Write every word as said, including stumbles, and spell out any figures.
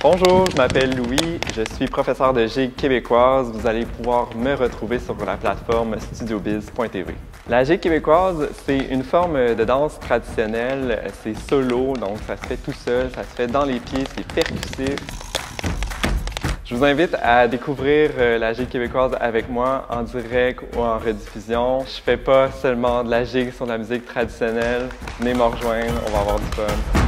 Bonjour, je m'appelle Louis, je suis professeur de gigue québécoise. Vous allez pouvoir me retrouver sur la plateforme studio biz point t v. La gigue québécoise, c'est une forme de danse traditionnelle, c'est solo, donc ça se fait tout seul, ça se fait dans les pieds, c'est percussif. Je vous invite à découvrir la gigue québécoise avec moi en direct ou en rediffusion. Je fais pas seulement de la gigue sur de la musique traditionnelle. Venez me rejoindre, on va avoir du fun.